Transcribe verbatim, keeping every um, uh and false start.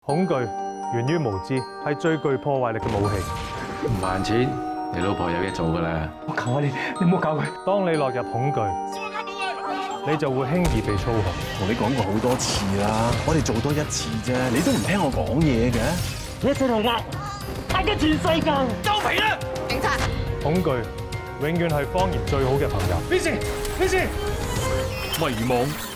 恐懼源於無知，係最具破壞力嘅武器。 唔還錢，你老婆有嘢做㗎啦。 我求下你，你唔好搞佢。 當你落入恐懼，你就會輕易被操控。 同你講過好多次啦，我哋做多一次啫，你都唔聽我講嘢嘅。 你一直嚟呃，呃緊全世界。收皮啦！警察。 恐懼永遠係謊言最好嘅朋友。 咩事？咩事？迷惘